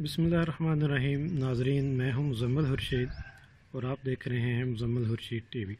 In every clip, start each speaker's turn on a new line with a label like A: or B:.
A: बिस्मिल्लाहिर्रहमानिर्रहीम। नाजरीन, मैं हूं मुज़म्मिल खुर्शीद और आप देख रहे हैं मुज़म्मिल खुर्शीद टीवी।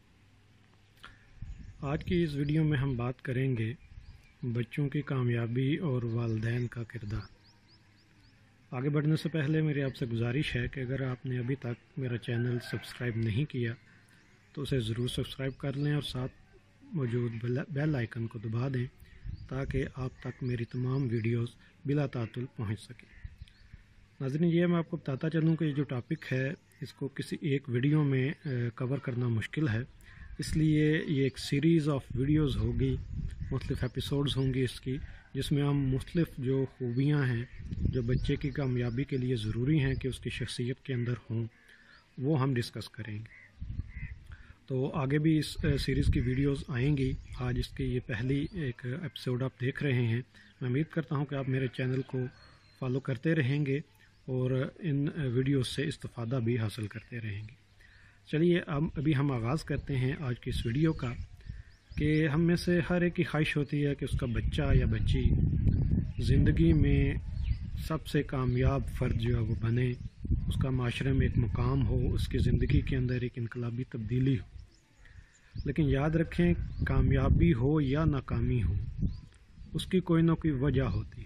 A: आज की इस वीडियो में हम बात करेंगे बच्चों की कामयाबी और वालिदैन का किरदार। आगे बढ़ने से पहले मेरी आपसे गुजारिश है कि अगर आपने अभी तक मेरा चैनल सब्सक्राइब नहीं किया तो उसे ज़रूर सब्सक्राइब कर लें और साथ मौजूद बेल आइकन को दबा दें ताकि आप तक मेरी तमाम वीडियोस बिला तातुल पहुंच सकें। नाज़रीन, ये मैं आपको बताता चलूँ कि ये जो टॉपिक है इसको किसी एक वीडियो में कवर करना मुश्किल है, इसलिए ये एक सीरीज़ ऑफ वीडियोस होगी, मुख्तलिफ़ एपिसोड्स होंगी इसकी, जिसमें हम मुख्तलिफ़ जो खूबियाँ हैं जो बच्चे की कामयाबी के लिए ज़रूरी हैं कि उसकी शख्सियत के अंदर हों, वो हम डिस्कस करेंगे। तो आगे भी इस सीरीज़ की वीडियोस आएंगी। आज इसकी ये पहली एक एपिसोड आप देख रहे हैं। मैं उम्मीद करता हूँ कि आप मेरे चैनल को फॉलो करते रहेंगे और इन वीडियोस से इस्तिफ़ादा भी हासिल करते रहेंगे। चलिए अब अभी हम आगाज़ करते हैं आज की इस वीडियो का कि हम में से हर एक की ख्वाहिश होती है कि उसका बच्चा या बच्ची ज़िंदगी में सबसे कामयाब फ़र्द जो है वो बने, उसका माशरे में एक मुकाम हो, उसकी ज़िंदगी के अंदर एक इनकलाबी तब्दीली हो। लेकिन याद रखें, कामयाबी हो या नाकामी हो, उसकी कोई ना कोई वजह होती है।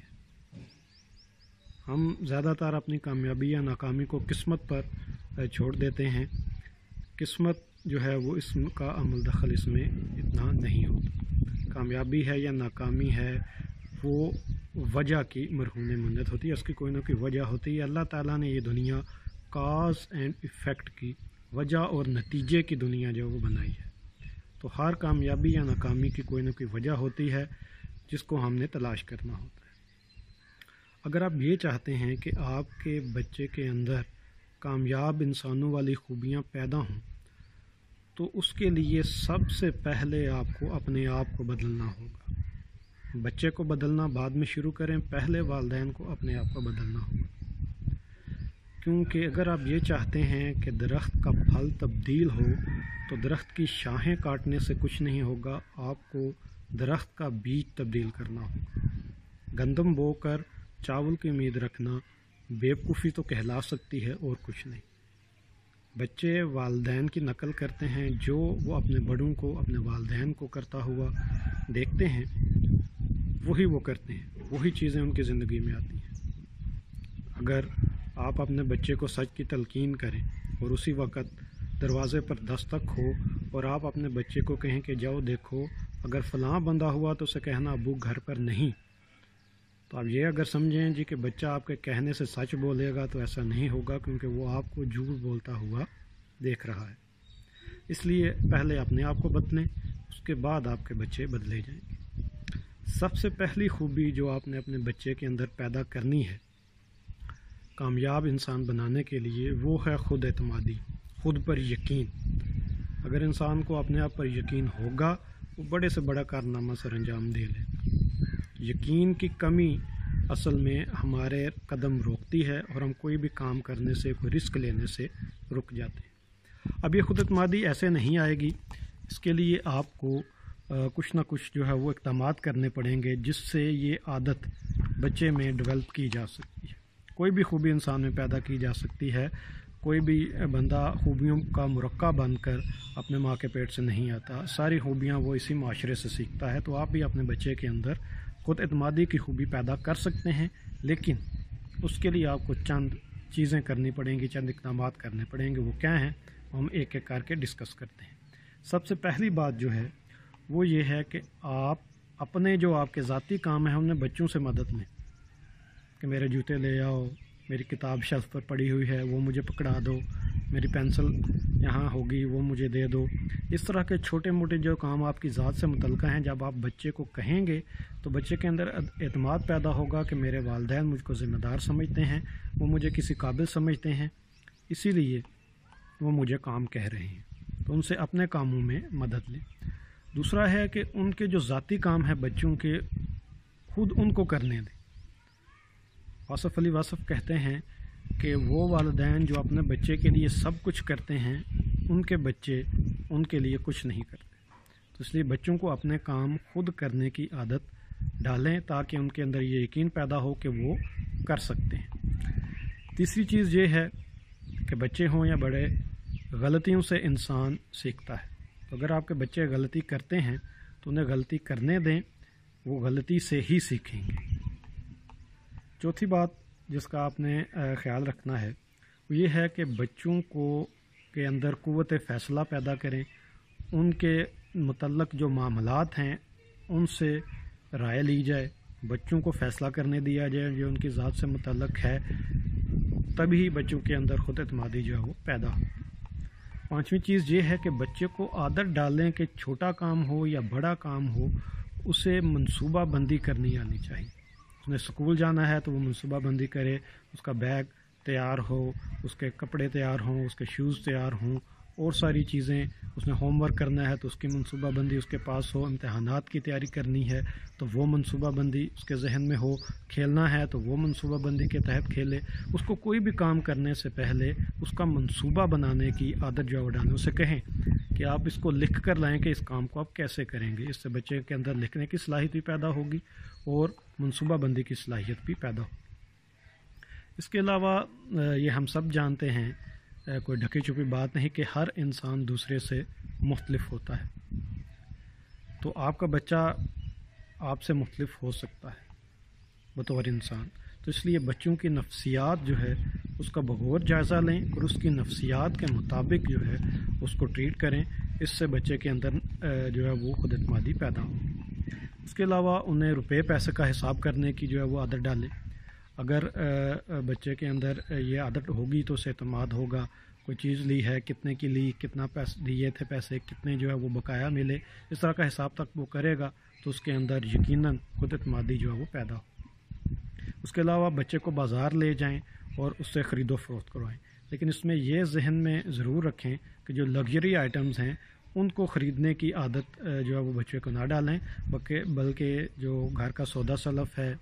A: हम ज़्यादातर अपनी कामयाबी या नाकामी को किस्मत पर छोड़ देते हैं। किस्मत जो है वो इसका अमल दखल इसमें इतना नहीं होता। कामयाबी है या नाकामी है वो वजह की मरहून मन्नत होती है, उसकी कोई ना कोई वजह होती है। अल्लाह ताला ने ये दुनिया काज एंड इफ़ेक्ट की, वजह और नतीजे की दुनिया जो वो बनाई है। तो हर कामयाबी या नाकामी की कोई ना कोई वजह होती है जिसको हमने तलाश करना होता है। अगर आप ये चाहते हैं कि आपके बच्चे के अंदर कामयाब इंसानों वाली खूबियाँ पैदा हों, तो उसके लिए सबसे पहले आपको अपने आप को बदलना होगा। बच्चे को बदलना बाद में शुरू करें, पहले वालिदैन को अपने आप को बदलना होगा। क्योंकि अगर आप ये चाहते हैं कि दरख्त का फल तब्दील हो तो दरख्त की शाखें काटने से कुछ नहीं होगा, आपको दरख्त का बीज तब्दील करना होगा। गंदम बोकर चावल की उम्मीद रखना बेवकूफ़ी तो कहला सकती है और कुछ नहीं। बच्चे वालिदैन की नकल करते हैं, जो वो अपने बड़ों को, अपने वालिदैन को करता हुआ देखते हैं वही वो करते हैं, वही चीज़ें उनकी ज़िंदगी में आती हैं। अगर आप अपने बच्चे को सच की तलकीन करें और उसी वक़्त दरवाज़े पर दस्तक हो और आप अपने बच्चे को कहें कि जाओ देखो अगर फ़लाँ बंदा हुआ तो उसे कहना अबू घर पर नहीं, तो आप ये अगर समझें जी कि बच्चा आपके कहने से सच बोलेगा, तो ऐसा नहीं होगा, क्योंकि वो आपको झूठ बोलता हुआ देख रहा है। इसलिए पहले अपने आप को बदलें, उसके बाद आपके बच्चे बदले जाएंगे। सबसे पहली खूबी जो आपने अपने बच्चे के अंदर पैदा करनी है कामयाब इंसान बनाने के लिए, वो है खुद एतमादी, खुद पर यकीन। अगर इंसान को अपने आप पर यकीन होगा, वो बड़े से बड़ा कारनामा सर अंजाम दे लेगा। यकीन की कमी असल में हमारे कदम रोकती है और हम कोई भी काम करने से, कोई रिस्क लेने से रुक जाते हैं। अब ये खुद एतमादी ऐसे नहीं आएगी, इसके लिए आपको कुछ ना कुछ जो है वो इक़दामात करने पड़ेंगे जिससे ये आदत बच्चे में डेवलप की जा सकती है। कोई भी खूबी इंसान में पैदा की जा सकती है। कोई भी बंदा खूबियों का मुरक्का बनकर अपने माँ के पेट से नहीं आता, सारी खूबियाँ वो इसी माशरे से सीखता है। तो आप भी अपने बच्चे के अंदर खुद एतमादी की खूबी पैदा कर सकते हैं, लेकिन उसके लिए आपको चंद चीज़ें करनी पड़ेंगी, चंद इक़दामात करने पड़ेंगे। वो क्या हैं, हम एक एक करके डिस्कस करते हैं। सबसे पहली बात जो है वो ये है कि आप अपने जो आपके ज़ाती काम है उन्हें बच्चों से मदद लें कि मेरे जूते ले आओ, मेरी किताब शेल्फ पर पड़ी हुई है वो मुझे पकड़ा दो, मेरी पेंसिल यहाँ होगी वो मुझे दे दो। इस तरह के छोटे मोटे जो काम आपकी ज़ात से मुतल्लिक़ हैं, जब आप बच्चे को कहेंगे तो बच्चे के अंदर एतमाद पैदा होगा कि मेरे वालिदैन मुझको ज़िम्मेदार समझते हैं, वो मुझे किसी काबिल समझते हैं, इसीलिए वो मुझे काम कह रहे हैं। तो उनसे अपने कामों में मदद लें। दूसरा है कि उनके जो ज़ाती काम है बच्चों के, खुद उनको करने दें। वासफ़ अली वासफ़ कहते हैं कि वो वालिदैन जो अपने बच्चे के लिए सब कुछ करते हैं, उनके बच्चे उनके लिए कुछ नहीं करते। तो इसलिए बच्चों को अपने काम खुद करने की आदत डालें ताकि उनके अंदर ये यकीन पैदा हो कि वो कर सकते हैं। تیسری چیز یہ ہے کہ بچے ہوں یا بڑے، غلطیوں سے انسان سیکھتا ہے. تو اگر آپ کے بچے غلطی کرتے ہیں تو انہیں غلطی کرنے دیں، وہ غلطی سے ہی سیکھیں گے. چوتھی بات جس کا آپ نے خیال رکھنا ہے وہ یہ ہے کہ بچوں کے اندر قوت فیصلہ پیدا کریں. ان کے متعلق جو معاملات ہیں ان سے رائے لی جائے، بچوں کو فیصلہ کرنے دیا جائے جو ان کی ذات سے متعلق ہے، تبھی بچوں کے اندر خود اعتمادی جو ہے وہ پیدا ہو. پانچویں چیز یہ ہے کہ بچے کو عادت ڈالیں کہ چھوٹا کام ہو یا بڑا کام ہو اسے منصوبہ بندی کرنی آنی چاہیے. اس نے اسکول جانا ہے تو وہ منصوبہ بندی کرے، اس کا بیگ تیار ہو، اس کے کپڑے تیار ہوں، اس کے شوز تیار ہوں، اور ساری چیزیں. اس نے ہوم ورک کرنا ہے تو اس کی منصوبہ بندی اس کے پاس ہو. امتحانات کی تیاری کرنی ہے تو وہ منصوبہ بندی اس کے ذہن میں ہو. کھیلنا ہے تو وہ منصوبہ بندی کے تحت کھیلے. اس کو کوئی بھی کام کرنے سے پہلے اس کا منصوبہ بنانے کی عادت جو ڈالیں. اسے کہیں کہ آپ اس کو لکھ کر لائیں کہ اس کام کو آپ کیسے کریں گے. اس سے بچے کے اندر لکھنے کی صلاحیت بھی پیدا ہوگی اور منصوبہ بندی کی صلاحیت بھی پیدا ہوگی. اس کے علاوہ یہ ہم سب جانتے ہیں، کوئی ڈھکی چھپی بات نہیں کہ ہر انسان دوسرے سے مختلف ہوتا ہے. تو آپ کا بچہ آپ سے مختلف ہو سکتا ہے بطور انسان. تو اس لیے بچوں کی نفسیات جو ہے اس کا بغور جائزہ لیں اور اس کی نفسیات کے مطابق جو ہے اس کو ٹریٹ کریں. اس سے بچے کے اندر جو ہے وہ خود اعتمادی پیدا ہو. اس کے علاوہ انہیں روپے پیسے کا حساب کرنے کی جو ہے وہ عادت ڈالیں. اگر بچے کے اندر یہ عادت ہوگی تو اسے اعتماد ہوگا. کوئی چیز لی ہے، کتنے کی لی، کتنا پیسے دیے تھے، پیسے کتنے جو ہے وہ بقایا ملے، اس طرح کا حساب تک وہ کرے گا تو اس کے اندر یقیناً خود اعتمادی جو ہے وہ پیدا ہو. اس کے علاوہ بچے کو بازار لے جائیں اور اس سے خرید و فروخت کروائیں، لیکن اس میں یہ ذہن میں ضرور رکھیں کہ جو لگژری آئٹمز ہیں ان کو خریدنے کی عادت جو ہے وہ بچے کو نہ ڈالیں، بلکہ جو گھر کا سودا سلف ہے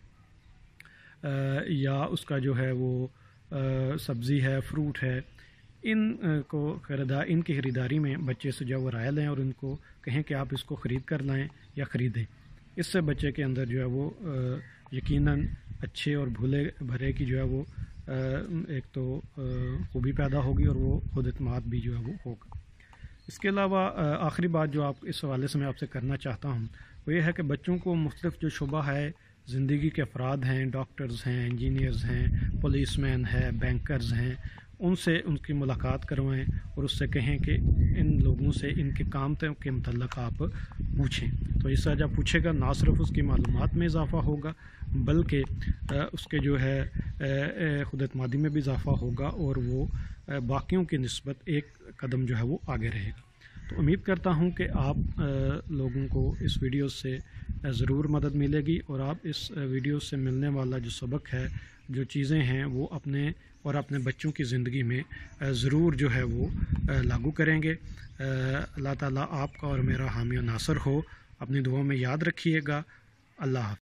A: یا اس کا جو ہے وہ سبزی ہے، فروٹ ہے، ان کی خریداری میں بچے سے جو ہے وہ رائے لیں اور ان کو کہیں کہ آپ اس کو خرید کر لائیں یا خریدیں. اس سے بچے کے اندر جو ہے وہ یقیناً اچھے اور بھولے بھرے کی جو ہے وہ ایک تو خوبی پیدا ہوگی اور وہ خود اعتماد بھی جو ہے وہ ہوگا. اس کے علاوہ آخری بات جو آپ اس حوالے سے میں آپ سے کرنا چاہتا ہوں وہ یہ ہے کہ بچوں کو مختلف جو شعبہ ہے زندگی کے افراد ہیں، ڈاکٹرز ہیں، انجینئرز ہیں، پولیس مین ہیں، بینکرز ہیں، ان سے ان کی ملاقات کروائیں اور اس سے کہیں کہ ان لوگوں سے ان کے کام کے متعلق آپ پوچھیں. تو اس سے جب پوچھے گا نہ صرف اس کی معلومات میں اضافہ ہوگا بلکہ اس کے جو ہے خود اعتمادی میں بھی اضافہ ہوگا اور وہ باقیوں کی نسبت ایک قدم جو ہے وہ آگے رہے گا. تو امید کرتا ہوں کہ آپ لوگوں کو اس ویڈیو سے ضرور مدد ملے گی اور آپ اس ویڈیو سے ملنے والا جو سبق ہے، جو چیزیں ہیں، وہ اپنے اور اپنے بچوں کی زندگی میں ضرور جو ہے وہ لاگو کریں گے. اللہ تعالیٰ آپ کا اور میرا حامی و ناصر ہو. اپنی دعاؤں میں یاد رکھیے گا. اللہ حافظ.